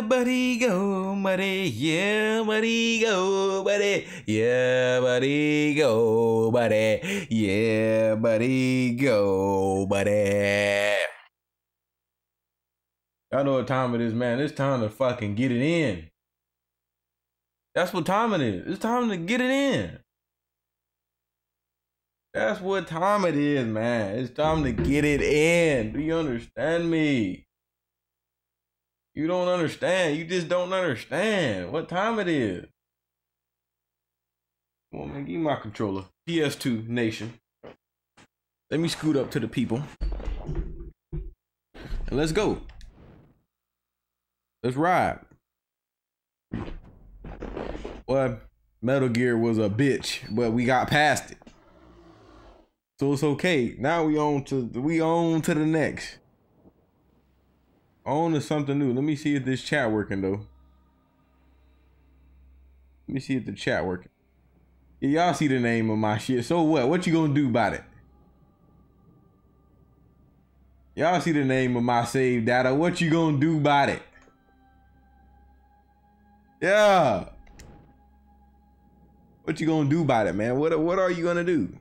buddy, go, buddy. Yeah, buddy, go, buddy. Yeah, buddy, go, buddy. Yeah, buddy, go, buddy. Y'all know what time it is, man. It's time to fucking get it in. That's what time it is. It's time to get it in. That's what time it is, man. It's time to get it in. Do you understand me? You don't understand. You just don't understand what time it is. Come on, man. Give me my controller. PS2 Nation. Let me scoot up to the people. And let's go. Let's ride. Well, Metal Gear was a bitch, but we got past it. So it's okay. Now we on to the next. On to something new. Let me see if this chat working though. Let me see if the chat working. Yeah, y'all see the name of my shit. So what? What you gonna do about it? Y'all see the name of my saved data. What you gonna do about it? Yeah. What you gonna do about it, man? What are you gonna do?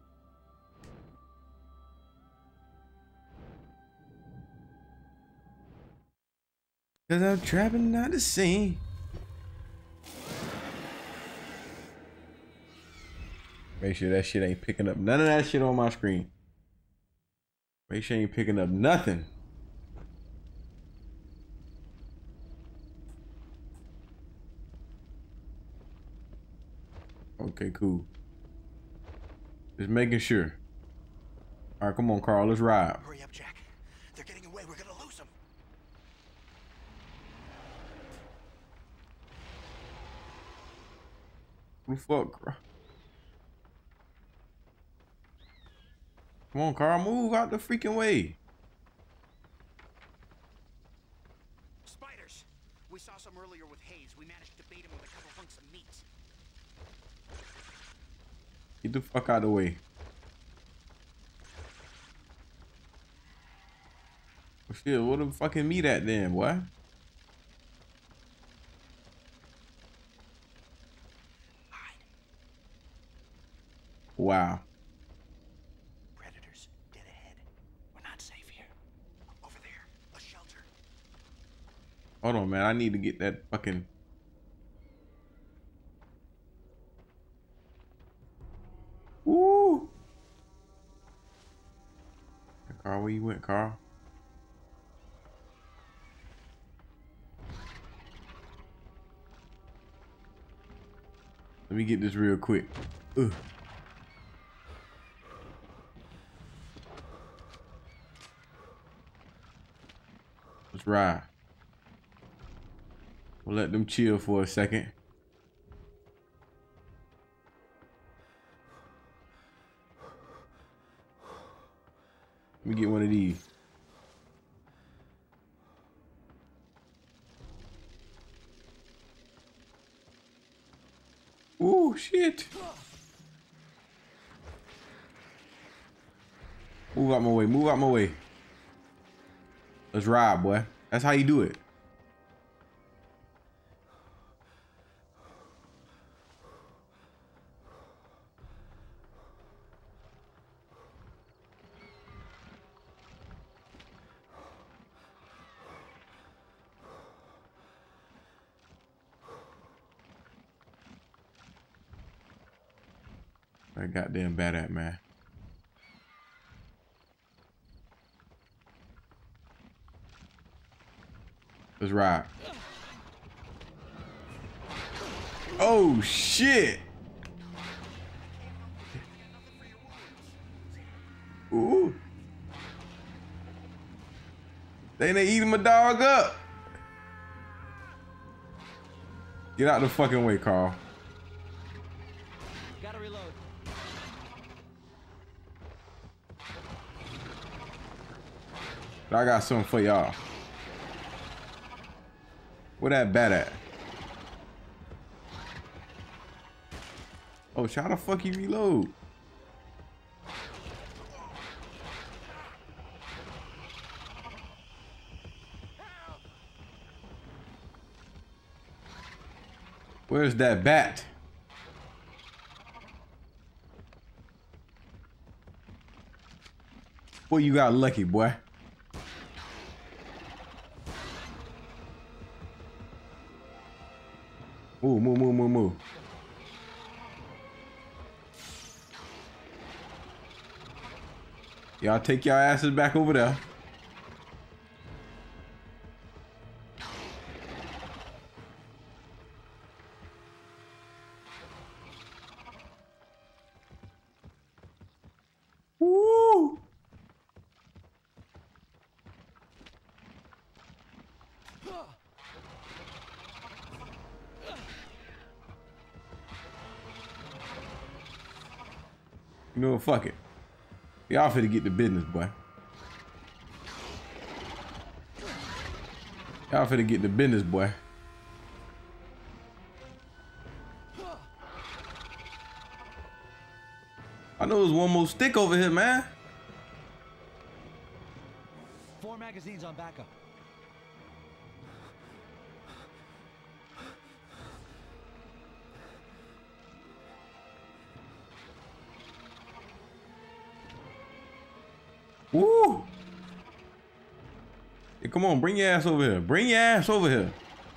Cause I'm trapping out the scene. Make sure that shit ain't picking up none of that shit on my screen. Make sure you ain't picking up nothing. Okay, cool. Just making sure. All right, come on, Carl. Let's ride. Hurry up, Jack. They're getting away. We're gonna lose them. What the fuck, Carl? Come on, Carl. Move out the freaking way. Spiders. We saw some earlier with Hayes. We managed to bait him with a couple hunks of meat. Get the fuck out of the way. Well, shit, what the fucking meat at then, boy? Hide. Wow. Predators dead ahead. We're not safe here. Over there, a shelter. Hold on, man. I need to get that fucking... Woo! Carl, where you went, Carl? Let me get this real quick. Ugh. Let's ride. We'll let them chill for a second. Let me get one of these. Ooh, shit. Move out my way. Move out my way. Let's ride, boy. That's how you do it. That goddamn bad at, man. Let's ride. Oh shit. Ooh. They ain't eating my dog up. Get out the fucking way, Carl. Gotta reload. I got something for y'all. Where that bat at? Oh, how the fuck you reload? Where's that bat? Boy, you got lucky, boy. Move, move, move, move, move. Y'all take y'all asses back over there. Woo! You know what? Fuck it. Y'all finna get the business, boy. Y'all finna get the business, boy. I know there's one more stick over here, man. 4 magazines on backup. Woo! Hey, come on, bring your ass over here. Bring your ass over here.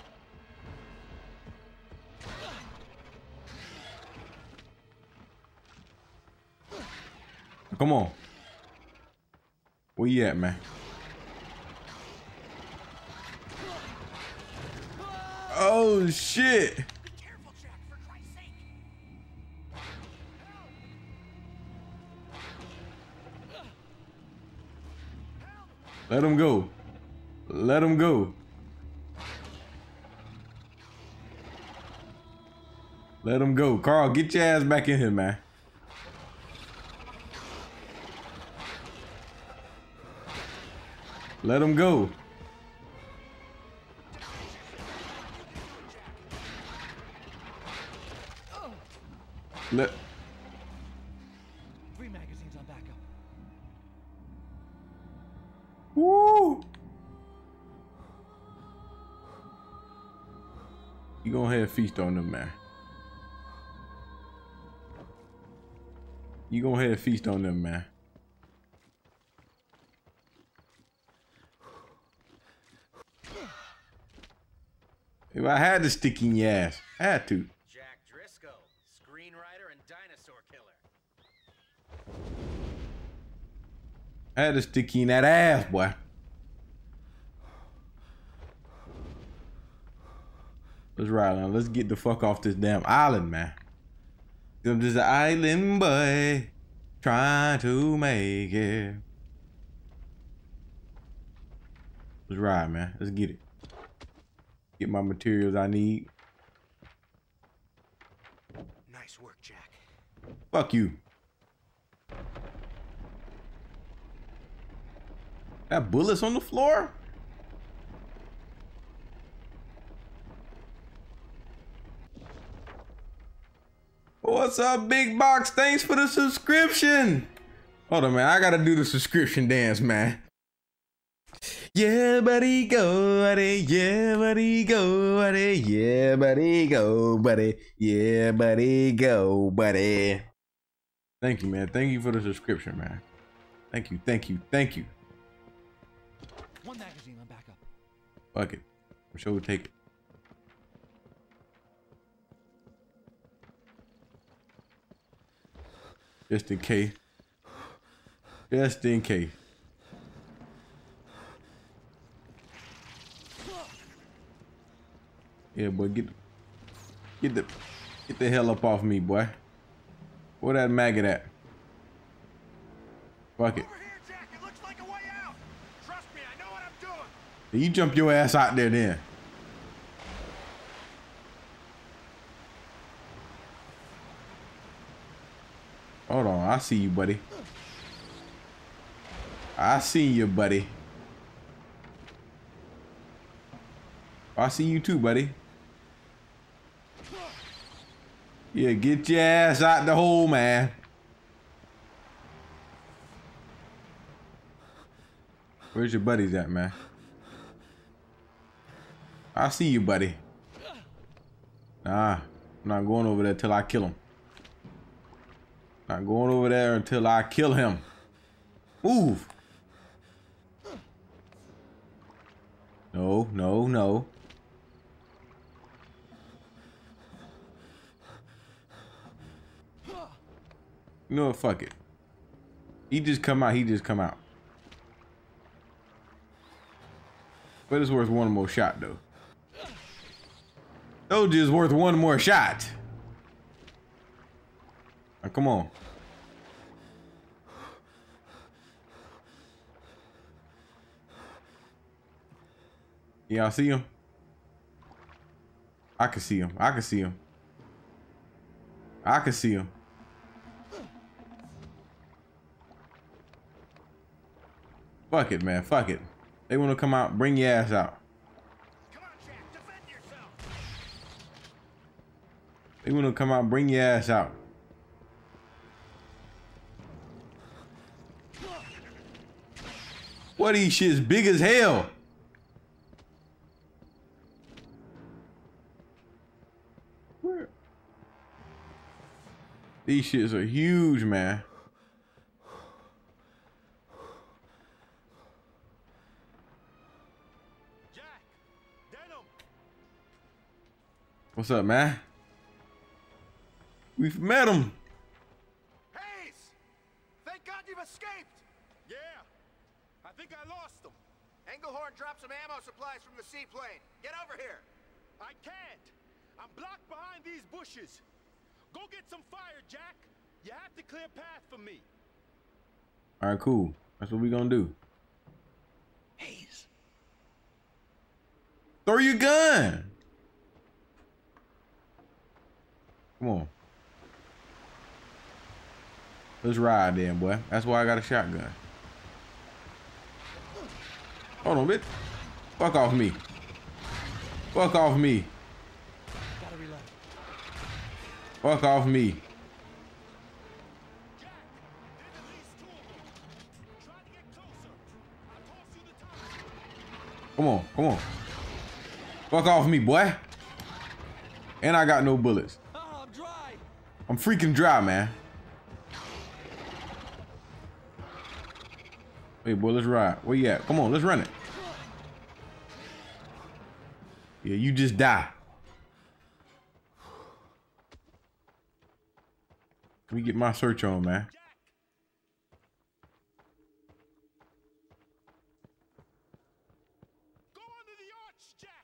Come on. Where you at, man? Oh, shit. Be careful, Jack, for Christ's sake. Let him go. Let him go. Let him go. Carl, get your ass back in here, man. Let him go. Let. 3 magazines on backup. Woo! You go ahead and feast on them, man. You go ahead and feast on them, man. If I had to stick in your ass, I had to. Jack Driscoll, screenwriter and dinosaur killer. I had to stick in that ass, boy. Let's ride on. Let's get the fuck off this damn island, man. I'm just an island boy trying to make it. Let's ride, man. Let's get it. Get my materials I need. Nice work, Jack. Fuck you. That bullets on the floor? What's up, Big Box? Thanks for the subscription. Hold on, man. I gotta do the subscription dance, man. Yeah, buddy, go, buddy. Yeah, buddy, go, buddy. Yeah, buddy, go, buddy. Yeah, buddy, go, buddy. Thank you, man. Thank you for the subscription, man. Thank you, thank you, thank you. 1 magazine on backup. Fuck it. I'm sure we'll take it. Just in case. Just in case. Yeah, boy, get the hell up off me, boy. Where that maggot at? Fuck it. Over here, Jack. It looks like a way out. Trust me, I know what I'm doing. You jump your ass out there then. Hold on, I see you, buddy. I see you, buddy. I see you too, buddy. Yeah, get your ass out the hole, man. Where's your buddies at, man? I see you, buddy. Nah, I'm not going over there till I kill him. Not going over there until I kill him. Move. No, no, no. You know what? Fuck it. He just come out. He just come out. But it's worth one more shot, though. Told you it's worth one more shot. Now, come on. Y'all see him? I can see him. I can see him. I can see him. Fuck it, man. Fuck it. They want to come out. Bring your ass out. Come on, Jack, defend yourself. They want to come out. Bring your ass out. What these shits big as hell? Where? These shits are huge, man. Jack, Denim. What's up, man? We've met him. Hayes! Thank God you've escaped! Yeah, I think I lost them. Engelhorn dropped some ammo supplies from the seaplane. Get over here! I can't. I'm blocked behind these bushes. Go get some fire, Jack. You have to clear path for me. All right, cool. That's what we gonna do. Hayes. Throw your gun. Come on. Let's ride then, boy. That's why I got a shotgun. Hold on, bitch. Fuck off me. Fuck off me. Gotta reload. Fuck off me. Jack, there's at least two of them. Try to get closer. I'll toss you the top. Come on, come on. Fuck off me, boy. And I got no bullets. Oh, I'm dry! I'm freaking dry, man. Hey, boy, let's ride. Where you at? Come on, let's run it. Yeah, you just die. Let me get my search on, man. Jack. Go under the arch, Jack.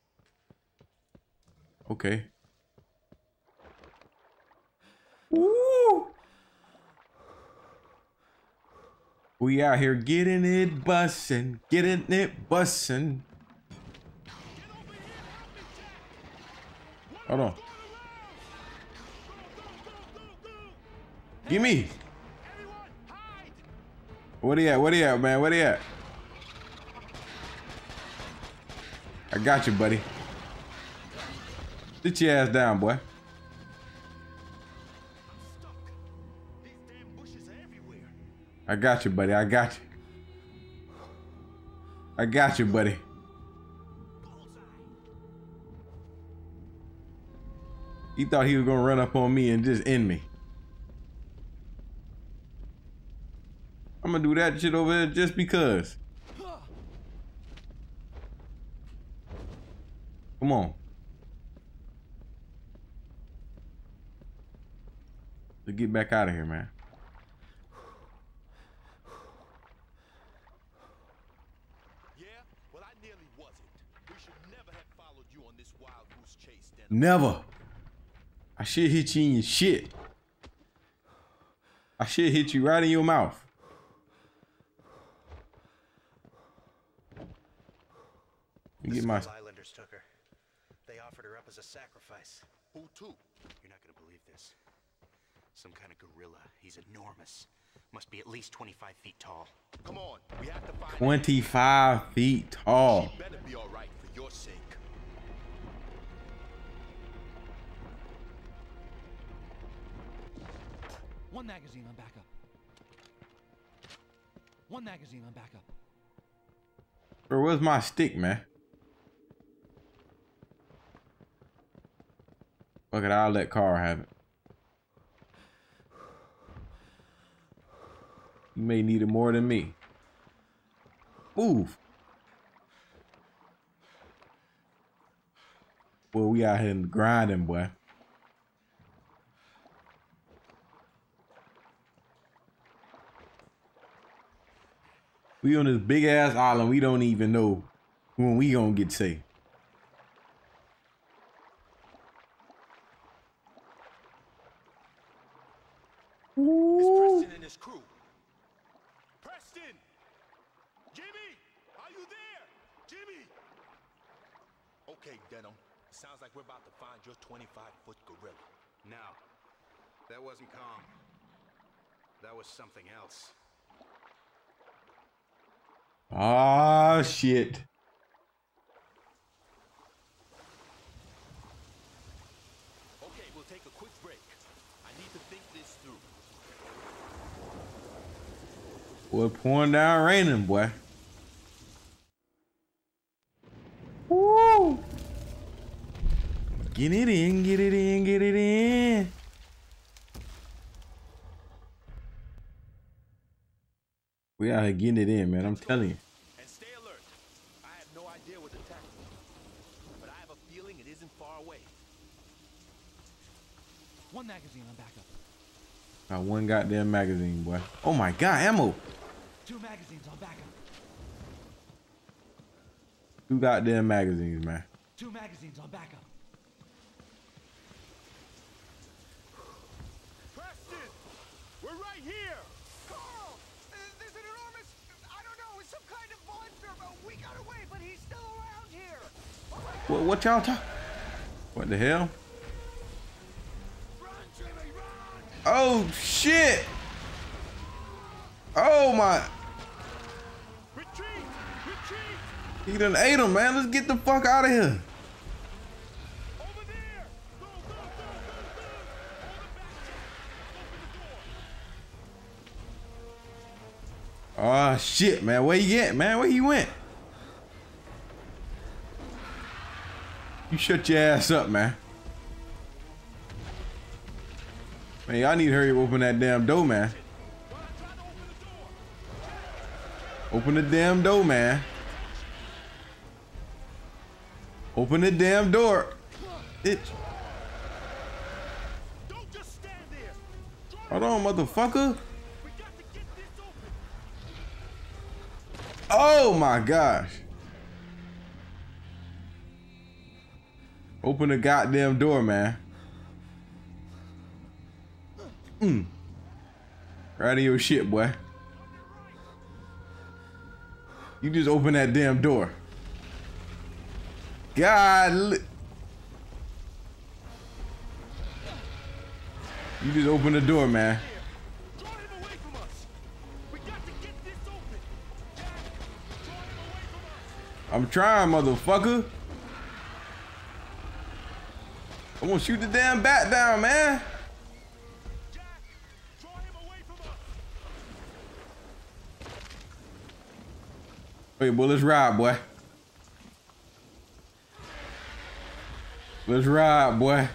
Okay. Woo! We out here getting it bussin', getting it bussin'. Get over here and help me, Jack. Hold on. Going around. Go. Give me. Everyone, hide. Where he at? Where he at, man? Where he at? I got you, buddy. Sit your ass down, boy. Stuck. These damn bushes are everywhere. I got you, buddy. I got you. I got you, buddy. Bullseye. He thought he was gonna run up on me and just end me. I'm gonna do that shit over there just because. Come on. Let's get back out of here, man. Yeah? Well, I nearly wasn't. We should never have followed you on this wild goose chase, Dennis. Never. I should hit you in your shit. I should hit you right in your mouth. Let me get my. Islanders took her. They offered her up as a sacrifice. Who to? You're not gonna believe this. Some kind of gorilla. He's enormous. Must be at least 25 feet tall. Come on, we have to find 25 feet tall. She better be all right for your sake. One magazine on backup. One magazine on backup. Bro, where's my stick, man? Fuck it, I'll let Carl have it. You may need it more than me. Move. Well, we out here grinding, boy. We on this big ass island. We don't even know when we gonna get safe. It's Preston and his crew. Preston! Jimmy! Are you there? Jimmy! Okay, Denim. Sounds like we're about to find your 25-foot gorilla. No, that wasn't Kong. That was something else. Ah, shit. Okay, we'll take a quick break. I need to think this through. Boy, pouring down raining, boy. Woo! Get it in, get it in, get it in. We out here getting it in, man. I'm telling you. And stay alert. I have no idea what attacked me, but I have a feeling it isn't far away. One magazine on backup. Got one goddamn magazine, boy. Oh my god, ammo. 2 magazines on backup. 2 goddamn magazines, man. 2 magazines on backup. Preston! We're right here! Carl! There's an enormous... I don't know, it's some kind of monster, but we got away, but he's still around here! Oh my God! What y'all talking? What the hell? Run, Jimmy, run! Oh shit! Oh my! Retreat! Retreat! He done ate him, man. Let's get the fuck out of here. Over there! Go, go, go, go, go! Hold it back, Jack! Open the door! Oh shit, man. Where you at, man? Where you went? You shut your ass up, man. Man, y'all need to hurry up, open that damn door, man. While I try to open the door! Open the damn door, man. Open the damn door. Bitch. Don't just stand there! Hold on, motherfucker. We got to get this open! Oh my gosh. Open the goddamn door, man. Right of your shit, boy. You just open that damn door. God. You just open the door, man. Draw him away from us! We got to get this open! Jack, draw him away from us! I'm trying, motherfucker. I'm gonna shoot the damn bat down, man. Jack, draw him away from us! Wait, boy, let's ride, boy. Let's ride, boy.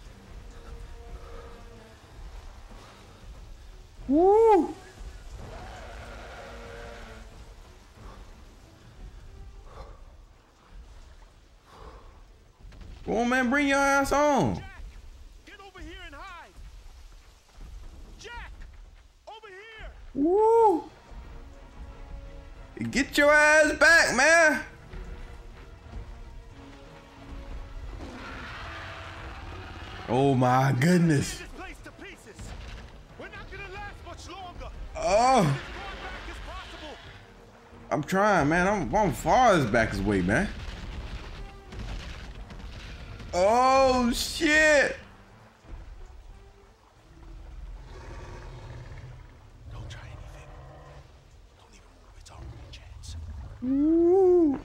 Woo! Come on, man, bring your ass on. Jack, get over here and hide! Jack, over here! Woo! Get your ass back, man. Oh my goodness. This place to pieces! We're not gonna last much longer! Oh, As far back as possible! I'm trying, man. I'm far as back as way, man. Oh shit. Don't try anything. Don't even move. It's our only chance. Woo.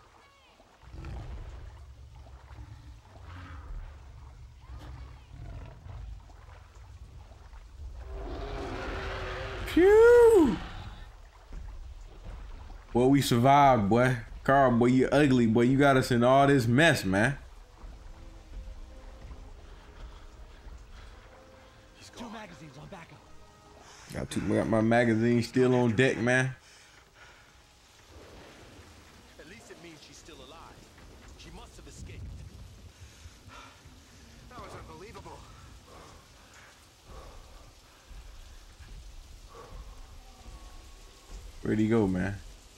Phew. Boy, we survived, boy. Carl, boy, you ugly, boy. You got us in all this mess, man. Got my magazine still on deck, man. At least it means she's still alive. She must have escaped. That was unbelievable. Where'd he go, man?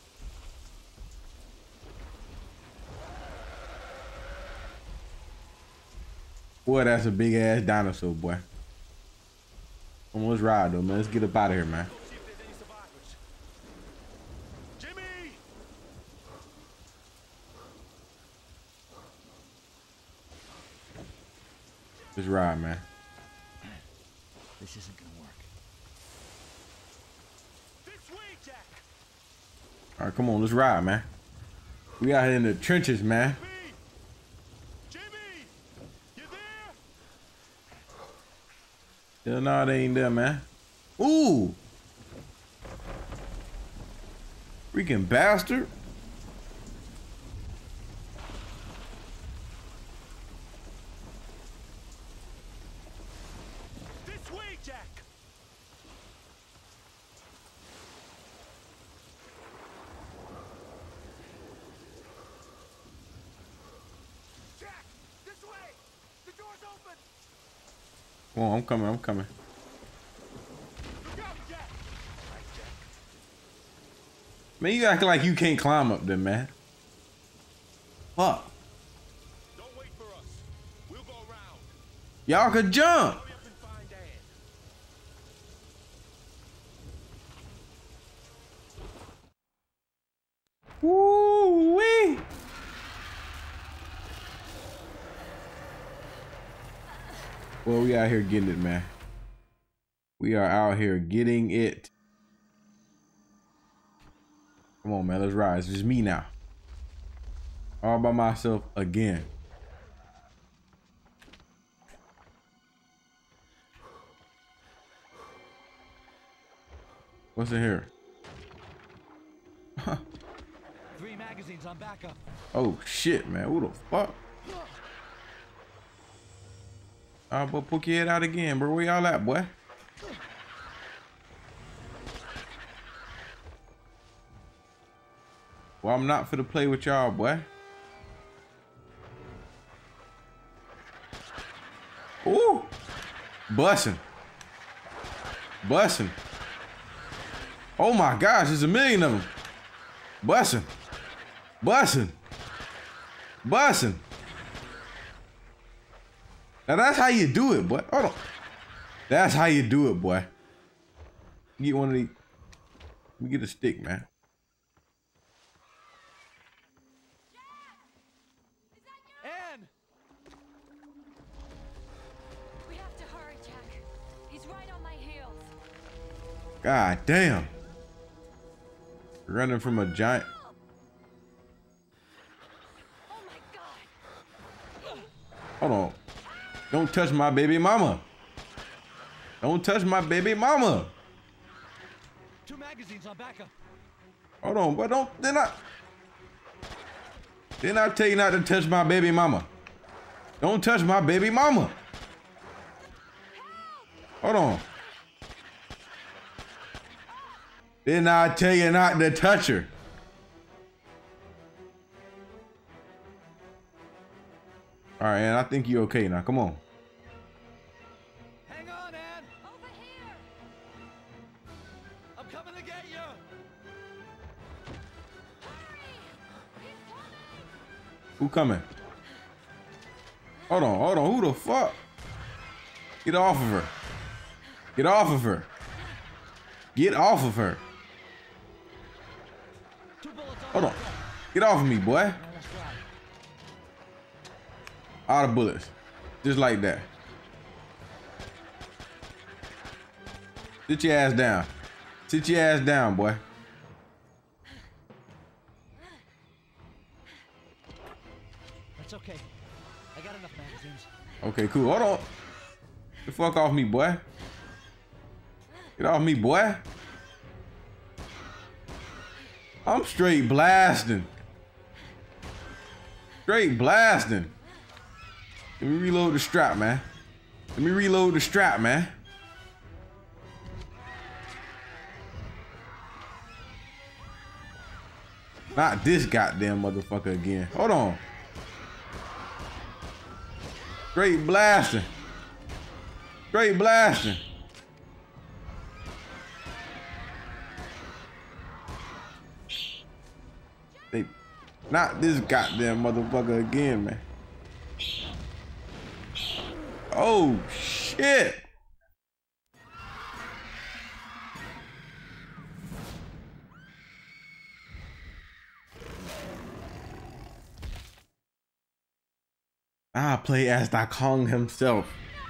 Boy, that's a big ass dinosaur, boy. Let's ride though, man. Let's get up out of here, man. Go see if there's any survivors. Jimmy! Let's ride, man. This isn't gonna work. This way, Jack! All right, come on, let's ride, man. We out here in the trenches, man. Jimmy! You there? Hell no, they ain't there, man. Ooh! Freaking bastard. This way, Jack! Jack, this way! The door's open! Come on, I'm coming, I'm coming. Look out, Jack! Man, you acting like you can't climb up there, man. Fuck. Don't wait for us. We'll go around. Y'all could jump. Hurry up and find Dan. Woo-wee. Well, we out here getting it, man. We are out here getting it. Come on, man. Let's ride. It's just me now. All by myself again. What's in here? 3 magazines on backup. Oh shit, man. Who the fuck? But poke your head out again, bro. Where y'all at, boy? Well, I'm not for to play with y'all, boy. Ooh. Bussin'. Bussin'. Oh my gosh, there's a million of them. Bussin'. Bussin'. Bussin'. Now that's how you do it, boy. Hold on. That's how you do it, boy. Get one of these. Let me get a stick, man. Anne! We have to hurry, Jack. He's right on my heels. God damn. Running from a giant. Oh my God. Hold on. Don't touch my baby mama. Don't touch my baby mama. 2 magazines on backup. Hold on, but don't. Didn't I tell you not to touch my baby mama? Don't touch my baby mama. Hold on. Didn't I tell you not to touch her? All right, Ann, I think you're okay now. Come on. Hang on, Anne. Over here. I'm coming to get you. Hurry. He's coming. Who coming? Hold on. Who the fuck? Get off of her. Get off of her. Get off of her. 2 bullets on Hold on. Get off of me, boy. Now let's ride. Out of bullets. Just like that. Sit your ass down. Sit your ass down, boy. That's okay. I got enough magazines. Okay, cool. Hold on. Get the fuck off me, boy. Get off me, boy. I'm straight blasting. Straight blasting. Let me reload the strap, man. Let me reload the strap, man. Not this goddamn motherfucker again. Hold on. Straight blasting. Straight blasting. They, not this goddamn motherfucker again, man. Oh shit. I play as Da Kong himself.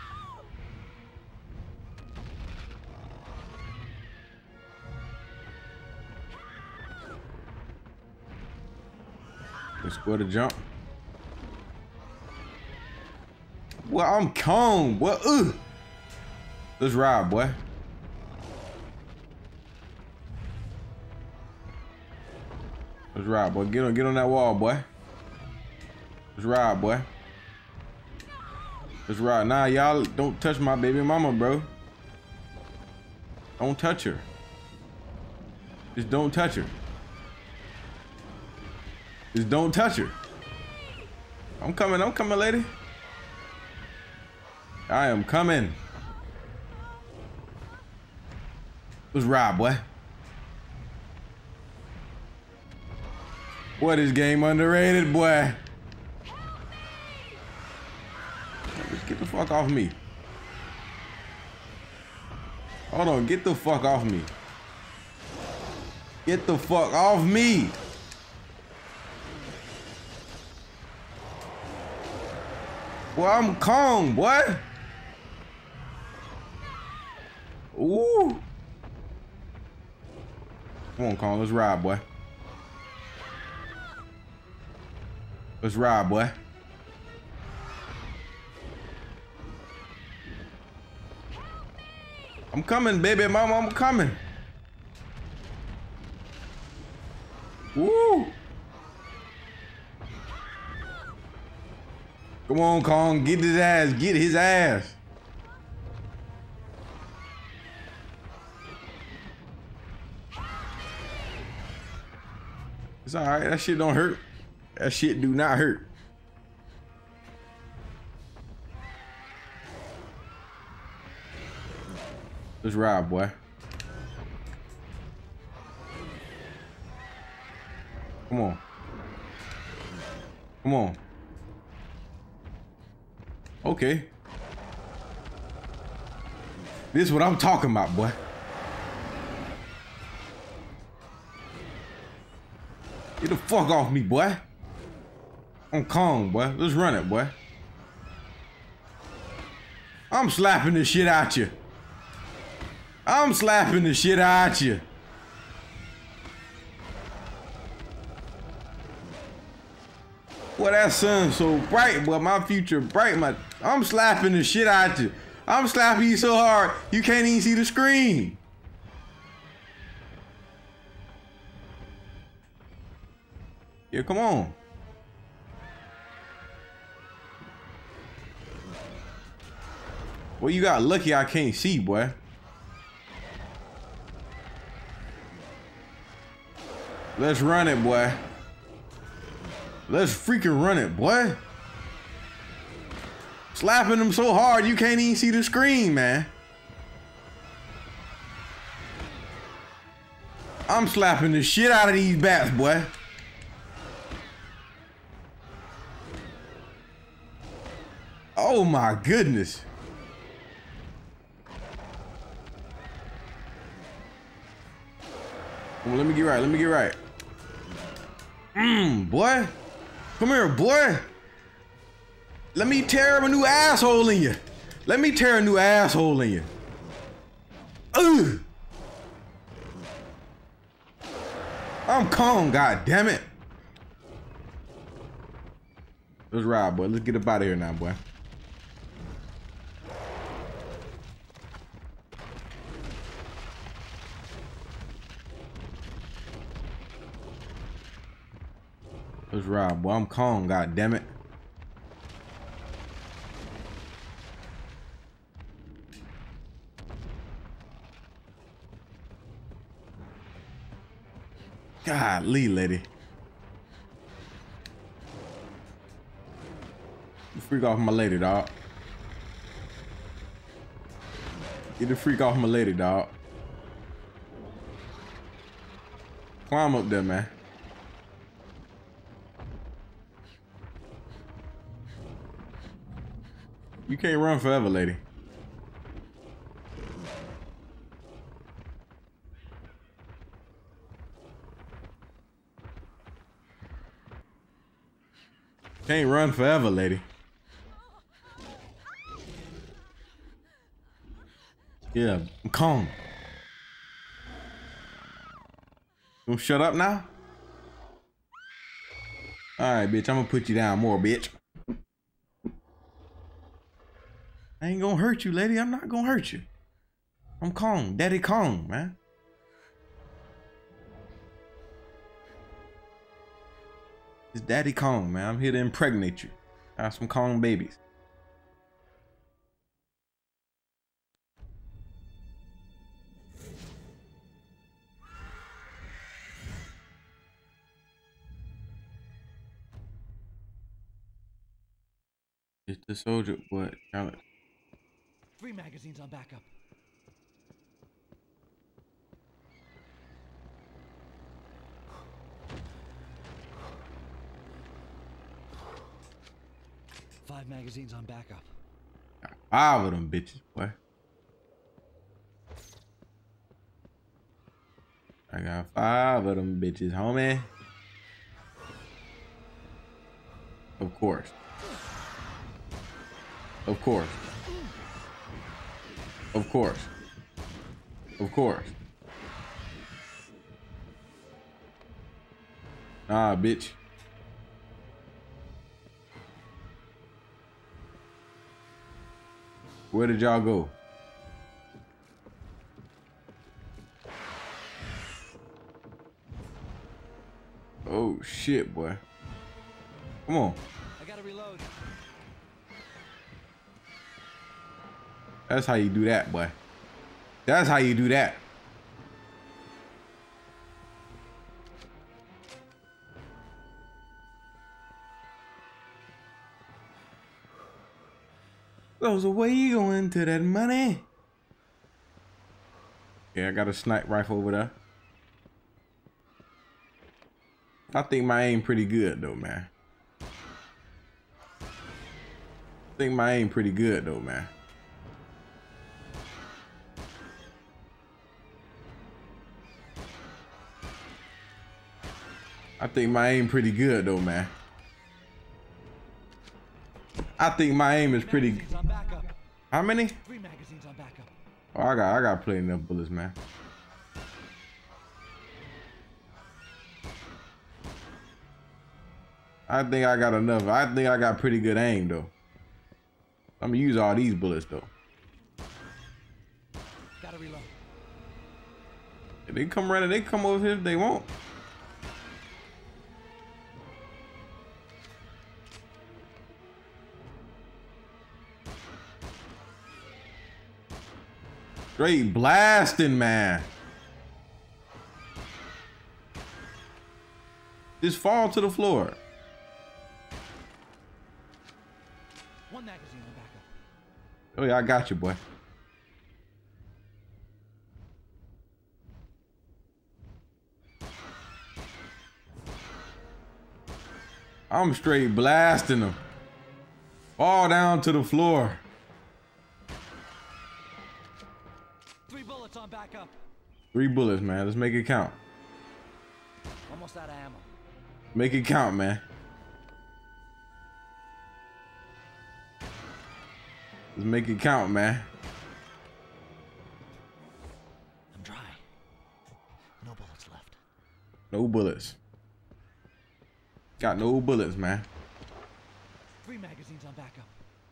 Let's go to jump. Well, I'm Kong, boy. Ugh. Let's ride, boy. Let's ride, boy. Get on that wall, boy. Let's ride, boy. Let's ride. Nah, y'all don't touch my baby mama, bro. Don't touch her. Just don't touch her. Just don't touch her. I'm coming, lady. I am coming. Let's ride, boy. Boy, this game underrated, boy. Get the fuck off me. Hold on, get the fuck off me. Get the fuck off me. Boy, I'm Kong, boy. Ooh. Come on, Kong, let's ride, boy. Let's ride, boy. I'm coming, baby mama, I'm coming. Woo! Come on, Kong, get his ass, get his ass. It's all right, that shit don't hurt. That shit do not hurt. Let's ride, boy. Come on. Come on. Okay. This is what I'm talking about, boy. Get the fuck off me, boy. I'm Kong, boy. Let's run it, boy. I'm slapping the shit out you. I'm slapping the shit out you. Boy, that sun's so bright, boy. My future bright. I'm slapping the shit out you. I'm slapping you so hard you can't even see the screen. Yeah, come on. Well, you got lucky I can't see, boy. Let's run it, boy. Let's freaking run it, boy. Slapping them so hard you can't even see the screen, man. I'm slapping the shit out of these bats, boy. Oh my goodness. Well, let me get right. Let me get right. Boy. Come here, boy. Let me tear a new asshole in you. Let me tear a new asshole in you. Ugh. I'm Kong, god damn it. Let's ride, boy. Let's get up out of here now, boy. Let's ride, boy. I'm Kong, god damn it. Golly, lady. freak off my lady, dog. Get the freak off my lady, dog. Climb up there, man. You can't run forever, lady. Can't run forever, lady. Yeah, I'm calm. You gonna shut up now? Alright, bitch, I'm gonna put you down more, bitch. I ain't gonna hurt you, lady. I'm not gonna hurt you. I'm Kong. Daddy Kong, man. It's Daddy Kong, man. I'm here to impregnate you. I have some Kong babies. It's the soldier, what? 3 magazines on backup. Five magazines on backup. Got 5 of them bitches, boy. I got 5 of them bitches, homie. Of course. Of course. Of course. Of course. Nah, bitch. Where did y'all go? Oh shit, boy. Come on. I gotta reload. That's how you do that, boy. That's how you do that. So where you going to that money? Yeah, I got a sniper rifle over there. I think my aim pretty good though, man. I think my aim pretty good though, man. I think my aim pretty good though, man. I think my aim is pretty. How many? 3 magazines on backup. Oh, I got plenty enough bullets, man. I think I got enough. I think I got pretty good aim though. I'm gonna use all these bullets though. Gotta reload. If they come running, they come over here if they want. Straight blasting, man. Just fall to the floor. 1 magazine on backup. Oh yeah, I got you, boy. I'm straight blasting them. Fall down to the floor. 3 bullets on backup. 3 bullets, man. Let's make it count. Almost out of ammo. Make it count, man. Let's make it count, man. I'm dry. No bullets left. No bullets. Got no bullets, man. 3 magazines on backup.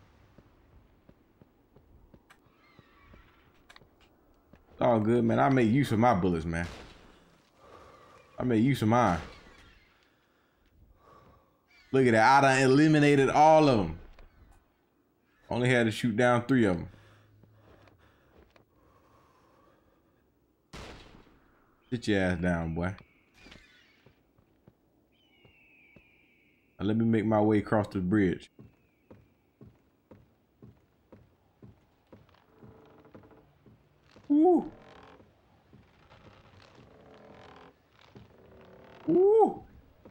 It's all good, man. I make use of my bullets, man. I make use of mine. Look at that. I done eliminated all of them. Only had to shoot down 3 of them. Sit your ass down, boy. Now let me make my way across the bridge. Woo. Woo.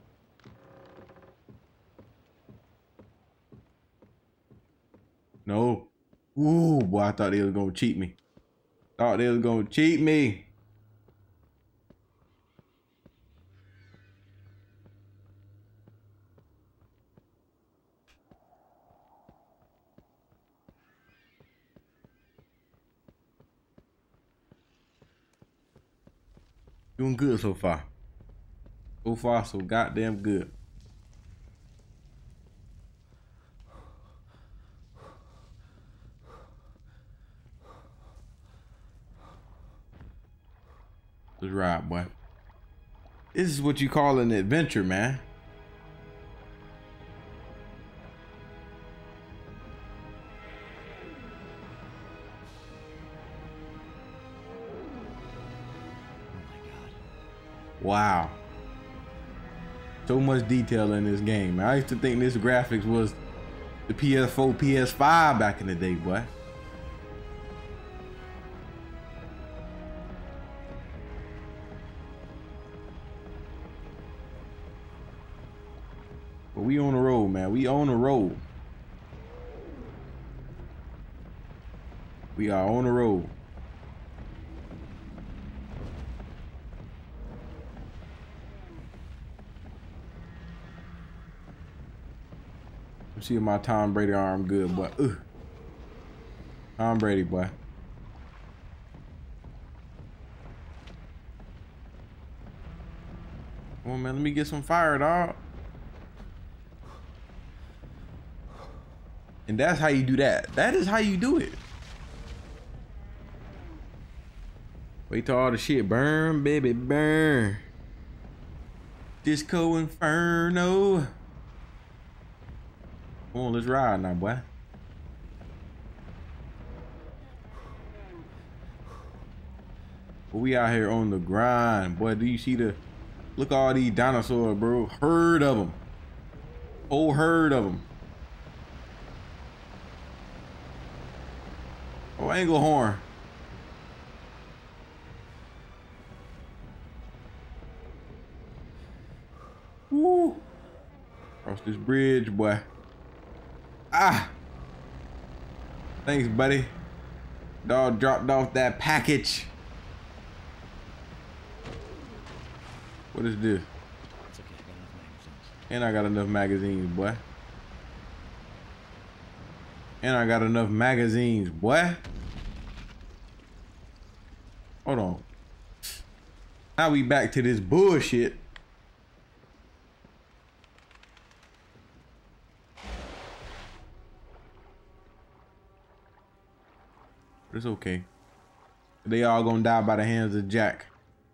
No. Ooh, boy, I thought they was gonna cheat me. Thought they was gonna cheat me. Doing good so far. So far, so goddamn good. Let's ride, boy. This is what you call an adventure, man. Wow. So much detail in this game. I used to think this graphics was the PS4, PS5 back in the day, boy. But we on the road, man. We on the road. We are on the road. See my Tom Brady arm good, boy. Tom Brady, boy. Come on, man. Let me get some fire, dog. And that's how you do that. That is how you do it. Wait till all the shit burn, baby, burn. Disco Inferno. Come on, let's ride now, boy. But we out here on the grind, boy. Do you see the? Look at all these dinosaurs, bro. Herd of them. Whole herd of them. Oh, angle horn. Woo! Cross this bridge, boy. Ah! Thanks, buddy. Dog dropped off that package. What is this? It's okay, I got enough magazines. And I got enough magazines, boy. And I got enough magazines, boy. Hold on. Now we back to this bullshit. But it's okay. They all gonna die by the hands of Jack.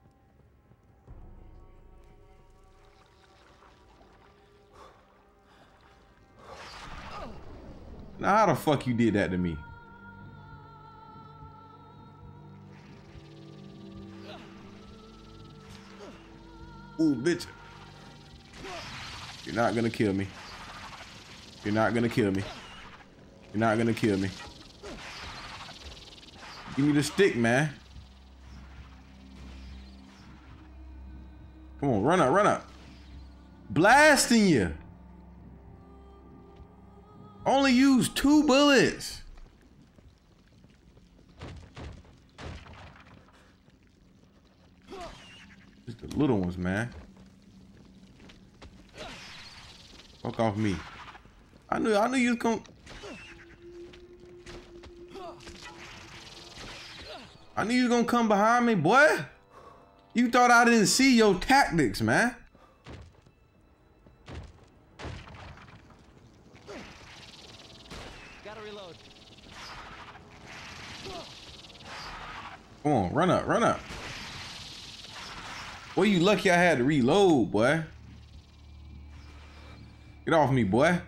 Now how the fuck you did that to me? Ooh, bitch. You're not gonna kill me. You're not gonna kill me. You're not gonna kill me. Give me the stick, man. Come on, run up, run up. Blasting you. Only use 2 bullets. Just the little ones, man. Fuck off me. I knew you was gonna. I knew you was gonna come behind me, boy. You thought I didn't see your tactics, man. Gotta reload. Come on, run up, run up. Boy, you lucky I had to reload, boy. Get off me, boy.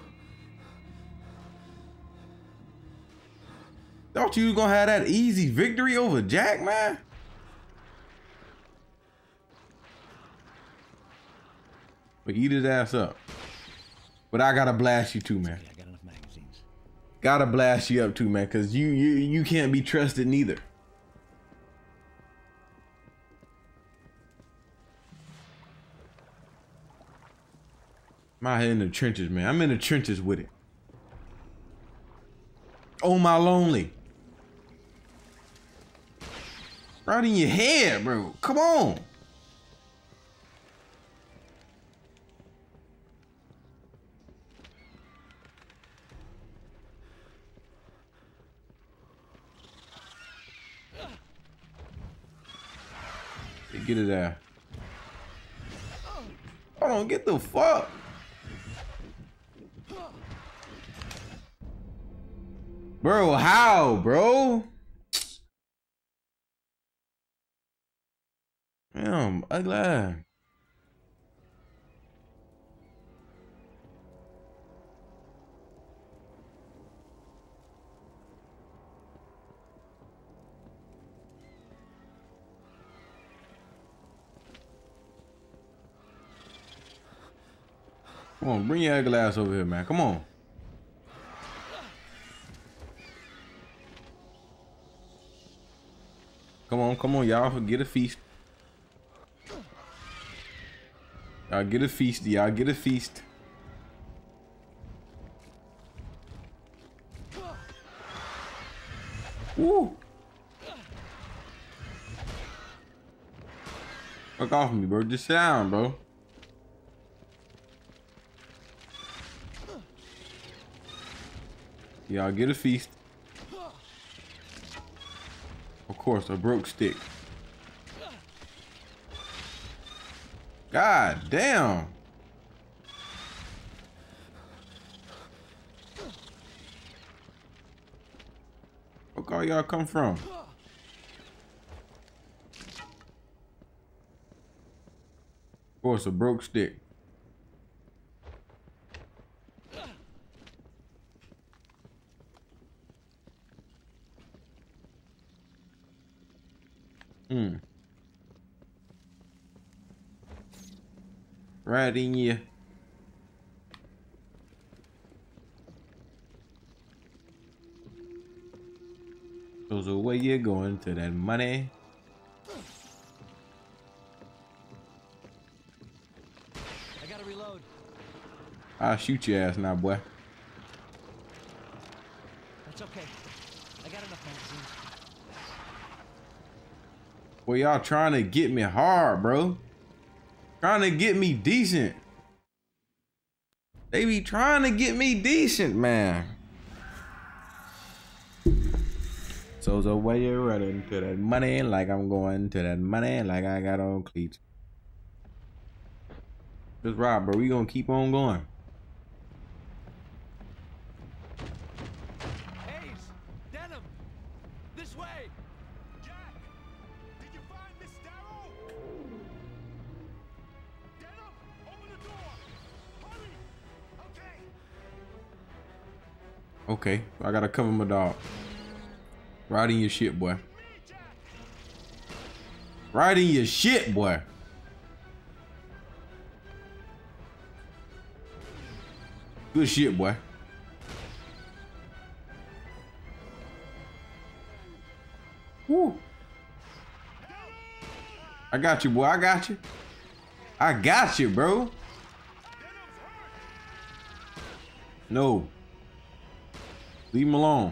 Thought you was gonna have that easy victory over Jack, man? But eat his ass up. But I gotta blast you too, man. Okay, I got enough magazines. Gotta blast you up too, man, cause you can't be trusted neither. I'm out here in the trenches, man. I'm in the trenches with it. Oh, my lonely. Right in your head, bro. Come on. Get it there. Hold on, get the fuck. Bro, how, bro? Damn, ugly. Come on, bring your ugly ass over here, man. Come on. Come on, y'all. Get a feast. Y'all get a feast. Y'all get a feast. Woo. Fuck off me, bro. Just sit down, bro. Y'all get a feast. Of course, a broke stick. God damn. Where all y'all come from? Of course, a broke stick. Right in you. So where you going to that money? I gotta reload. I'll shoot your ass now, boy. That's okay. I got enough magazines. Well, y'all trying to get me hard, bro. Trying to get me decent. They be trying to get me decent, man. So the way you're running to that money, like I'm going to that money, like I got on cleats. Just right, bro. We gonna keep on going. Hayes! Denim! This way! Jack, did you find Miss Darrow? Denim, open the door. Hurry. Okay. Okay, I gotta cover my dog. Right in your shit, boy. Right in your shit, boy. Good shit, boy. Woo. I got you, boy. I got you. I got you, bro. No. Leave him alone.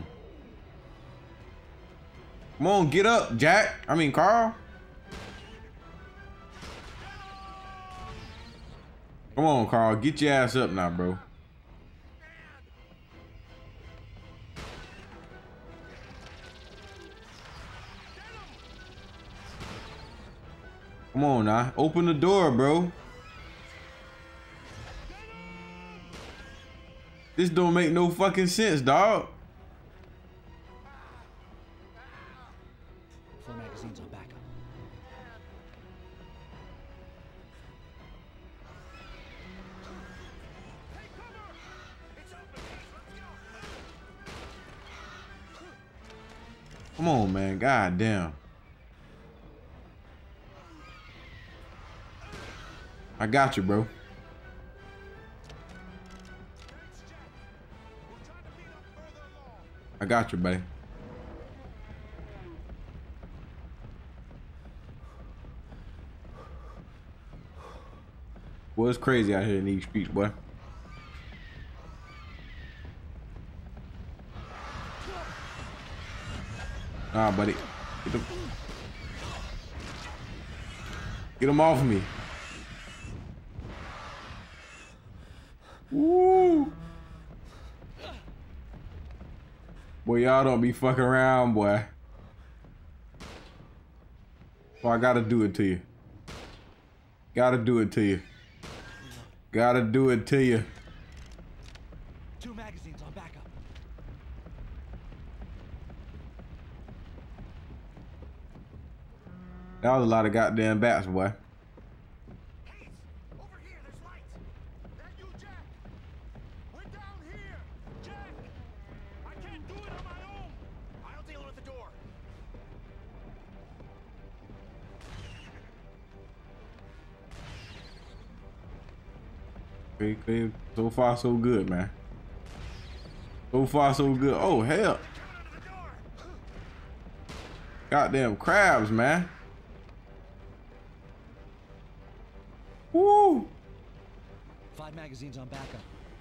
Come on, get up, Jack. I mean, Carl. Come on, Carl. Get your ass up now, bro. Come on now. Open the door, bro. This don't make no fucking sense, dog. 4 magazines on backup. Come on, man. God damn. I got you, bro. I got you, buddy. Boy, it's crazy out here in these streets, boy. Nah, buddy. Get him off me. Woo! Boy, y'all don't be fucking around, boy. Well, I gotta do it to you. Gotta do it to you. Gotta do it to you. 2 magazines on backup. That was a lot of goddamn bats, boy. Hayes, over here, there's light. That you, Jack? We're down here. Jack, I can't do it on my own. I'll deal with the door. Okay, so far so good, man. So far so good. Oh hell. Goddamn crabs, man. Woo! 5 magazines on backup.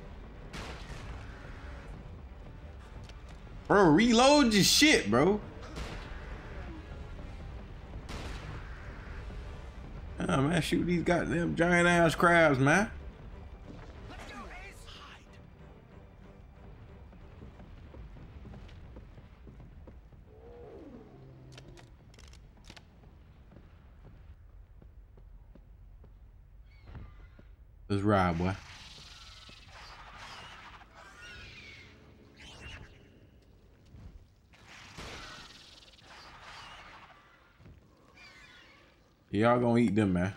Bro, reload your shit, bro. Oh man, shoot these goddamn giant ass crabs, man. Let's go, Hayes. Let's ride, boy. Y'all gonna eat them, man.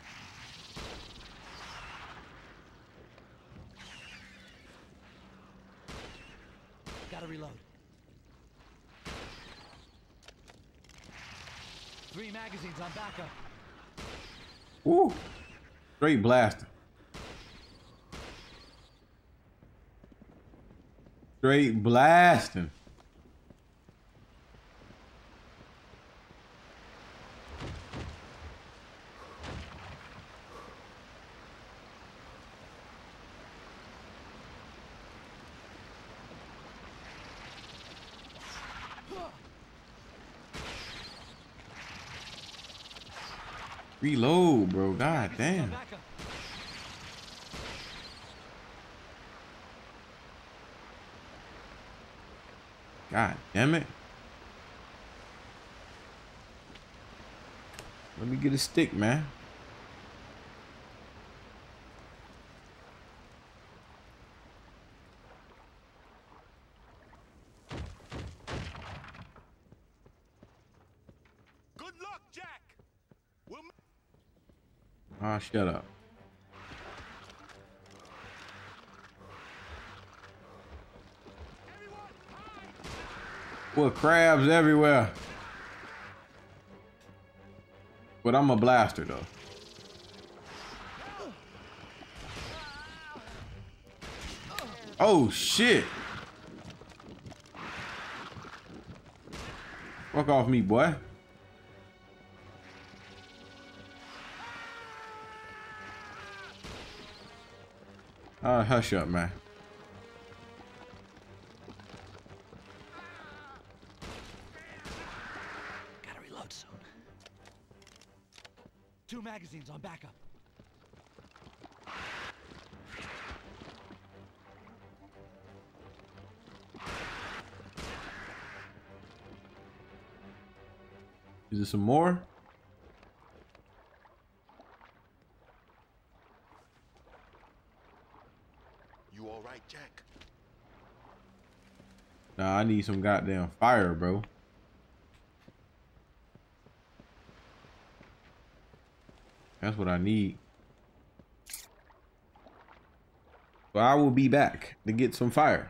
Gotta reload. 3 magazines on backup. Woo! Straight blaster. Straight blasting. Reload, bro. God damn. Backup. God damn it. Let me get a stick, man. Good luck, Jack. We'll Ah, shut up. Well, crabs everywhere. But I'm a blaster, though. Oh, shit. Fuck off me, boy. Hush up, man. Gotta reload soon. 2 magazines on backup. Is there some more? You all right, Jack? Nah, I need some goddamn fire, bro. That's what I need. So I will be back to get some fire.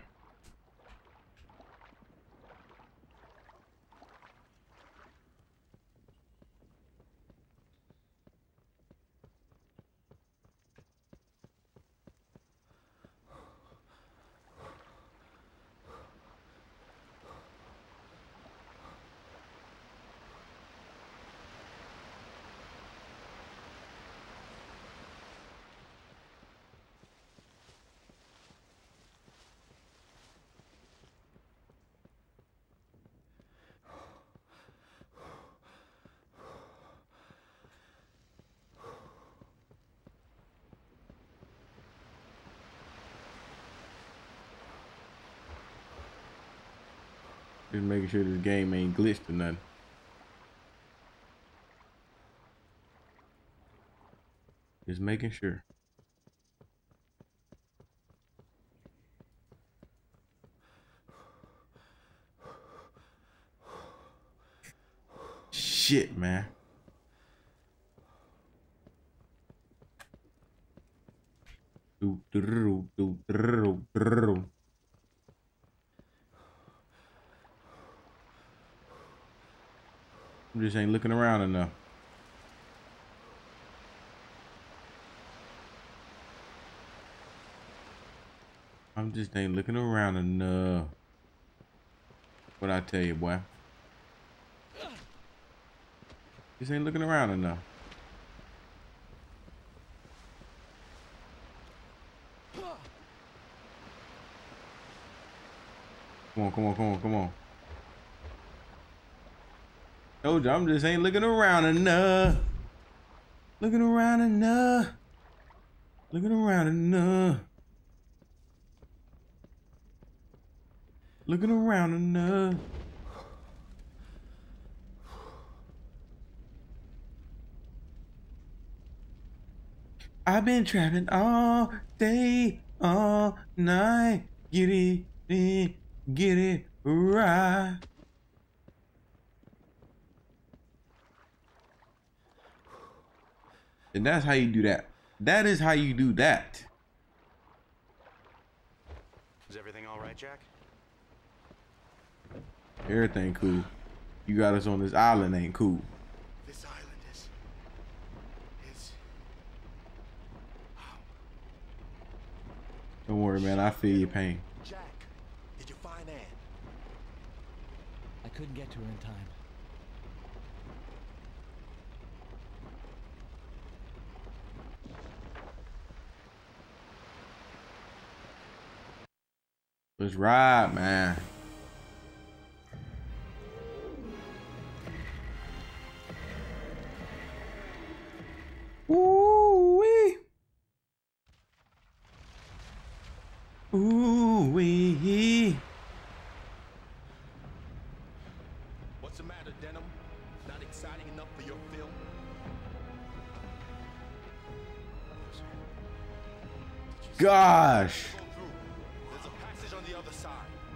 Just making sure this game ain't glitched or nothing. Just making sure. Shit, man. I'm just ain't looking around enough. I'm just ain't looking around enough. What I tell you, boy. Just ain't looking around enough. Come on, come on, come on, come on. Told you, I'm just ain't looking around enough. Looking around enough. Looking around enough. Looking around enough. I've been trapping all day, all night. Get it in, get it right. And that's how you do that. That is how you do that. Is everything all right, Jack? Everything cool. You got us on this island ain't cool. This island is... Don't worry, man. I feel your pain. Jack, did you find Ann? I couldn't get to her in time. Let's ride, man. Ooh-wee. Ooh-wee. What's the matter, Denim? Not exciting enough for your film? Gosh. Go through. There's a passage on the other side.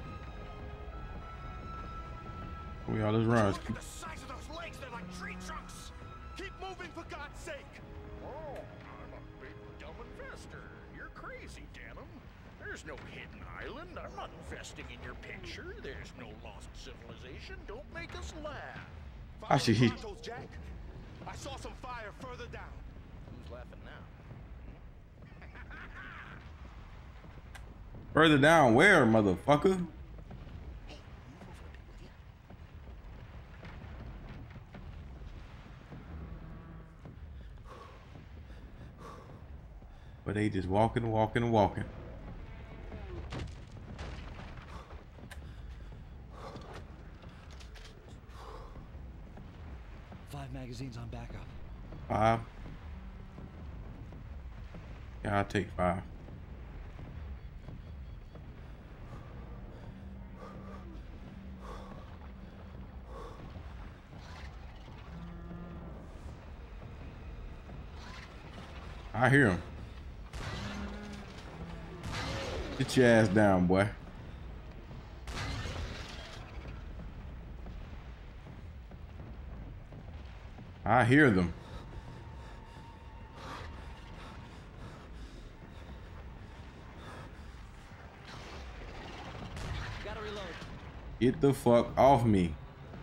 We all just run. Look at the size of those legs, they're like tree trunks. Keep moving for God's sake. Oh, I'm a big dumb investor. You're crazy, Denim. There's no hidden island. I'm not investing in your picture. There's no lost civilization. Don't make us laugh. I should hit. Follow the Jack. I saw some fire further down. Who's laughing now? Further down where, motherfucker? But they just walking, walking, walking. Five magazines on backup. 5. Yeah, I'll take 5. I hear him. Get your ass down, boy. I hear them. Gotta reload. Get the fuck off me.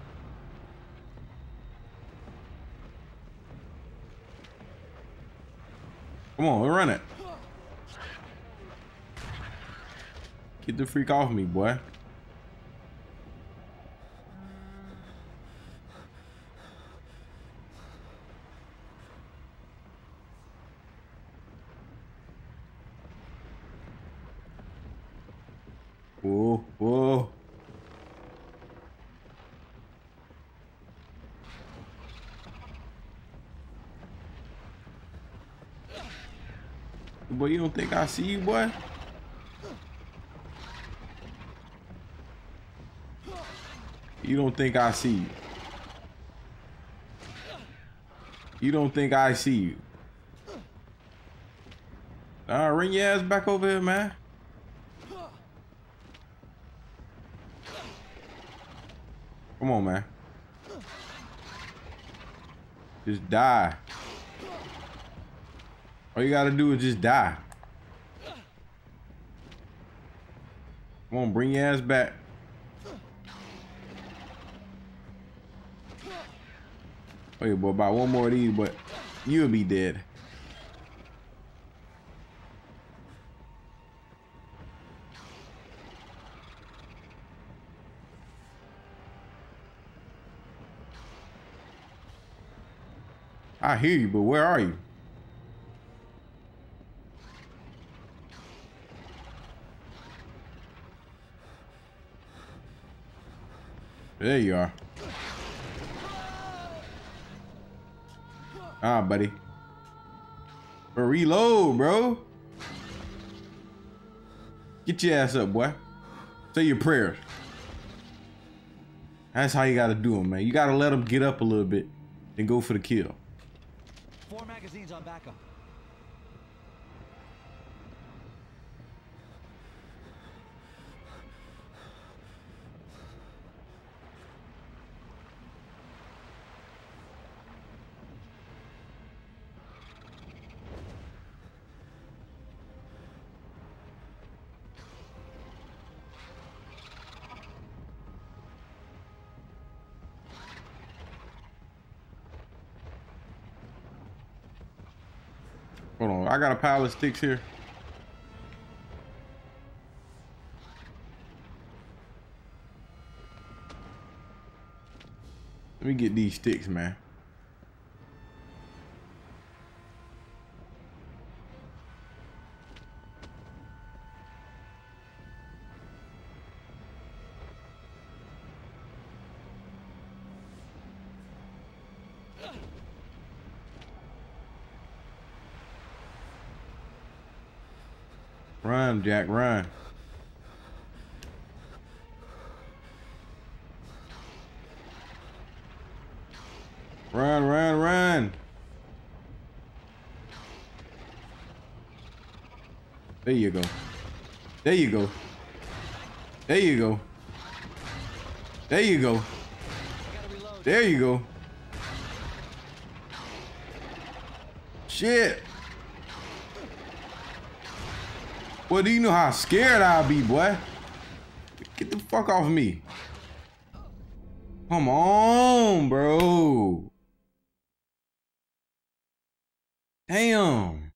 Come on, run it. Get the freak off me, boy. Whoa, whoa. Boy, you don't think I see you, boy? You don't think I see you. You don't think I see you. Bring your ass back over here, man. Come on, man. Just die. All you gotta do is just die. Come on, bring your ass back. Oh yeah, boy, about one more of these, but you'll be dead. I hear you, but where are you? There you are. Ah, buddy. But reload, bro. Get your ass up, boy. Say your prayers. That's how you gotta do them, man. You gotta let them get up a little bit and go for the kill. 4 magazines on backup. Hold on, I got a pile of sticks here. Let me get these sticks, man. Run, Jack, run. Run, run, run. There you go. There you go. There you go. There you go. There you go. Shit. Well, do you know how scared I'll be, boy? Get the fuck off of me. Come on, bro. Damn.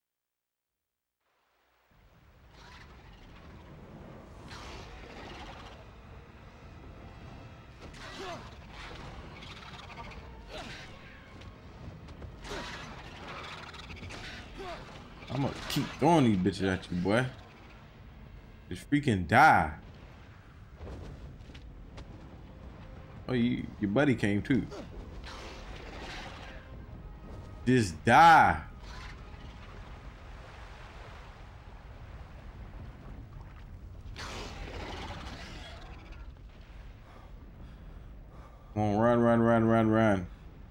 I'm gonna keep throwing these bitches at you, boy. Just freaking die. Oh, your buddy came too. Just die. Come on, run, run, run, run, run.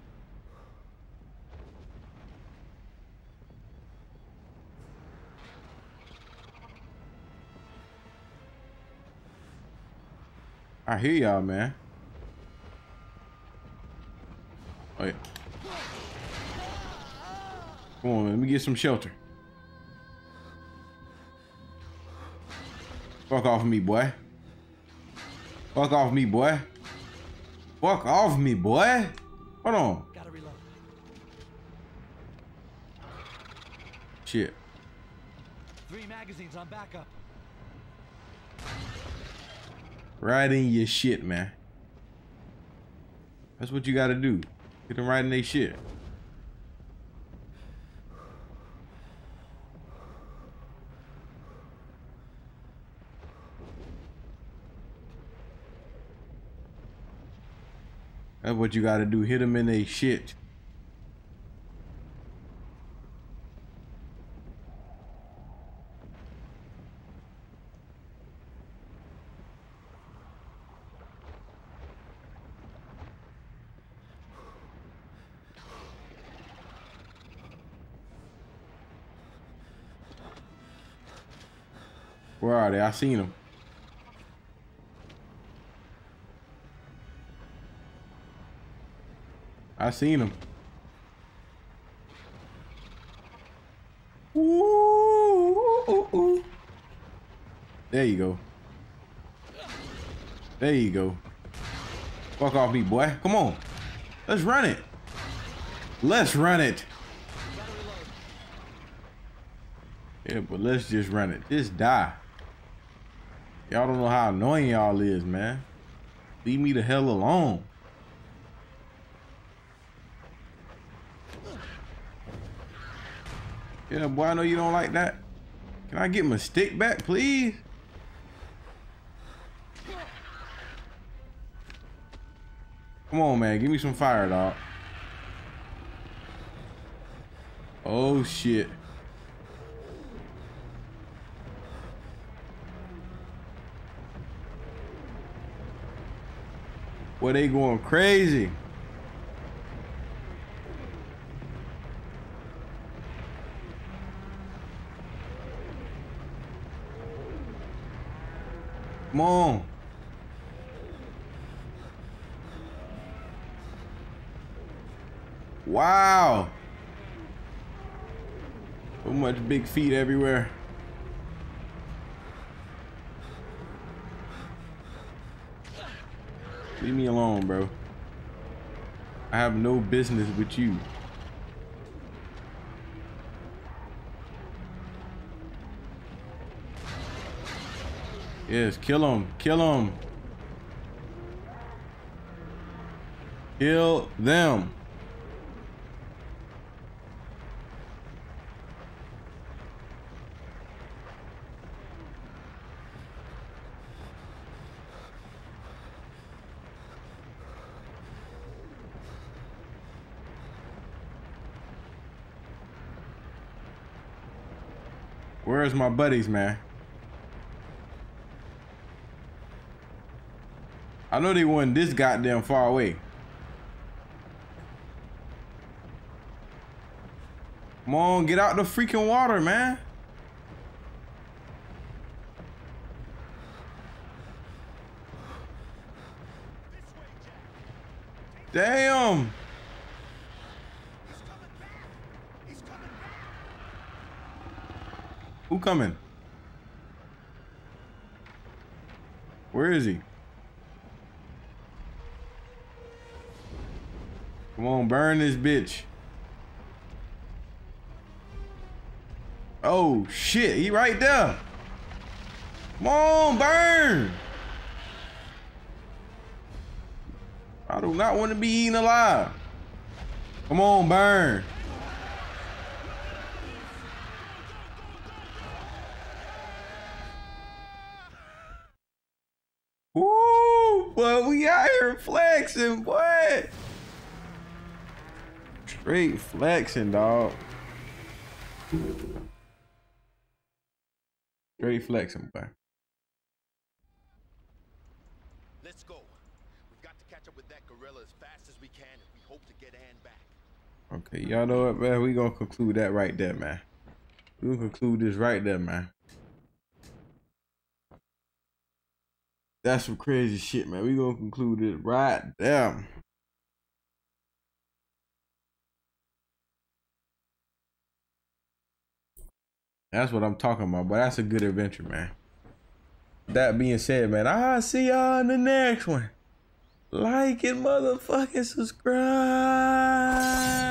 I hear y'all, man. Oh, yeah. Come on, man. Let me get some shelter. Fuck off me, boy. Fuck off me, boy. Fuck off me, boy. Hold on. Gotta reload. Shit. 3 magazines on backup. Right in your shit, man. That's what you gotta do. Get them right in their shit. That's what you gotta do. Hit them in their shit. Where are they? I seen them. I seen them. Ooh. There you go. There you go. Fuck off me, boy. Come on. Let's run it. Let's run it. Yeah, but let's just run it. Just die. Y'all don't know how annoying y'all is, man. Leave me the hell alone. Yeah, boy, I know you don't like that. Can I get my stick back, please? Come on, man. Give me some fire, dog. Oh, shit. Boy, they going crazy. Come on. Wow. So much big feet everywhere. Leave me alone, bro. I have no business with you. Yes, kill him. Kill him. Kill them. Where's my buddies, man? I know they weren't this goddamn far away. Come on, get out the freaking water, man. Damn. Who coming? Where is he? Come on, burn this bitch. Oh shit, he right there. Come on, burn. I do not want to be eaten alive. Come on, burn. Woo, boy, we out here flexing, boy. Straight flexing, dog. Straight flexing, boy. Let's go. We've got to catch up with that gorilla as fast as we can if we hope to get Ann back. Okay, y'all know what, man? We gonna conclude that right there, man. We gonna conclude this right there, man. That's some crazy shit, man. We gonna conclude it right there. That's what I'm talking about, but that's a good adventure, man. That being said, man, I'll see y'all in the next one. Like and motherfucking subscribe.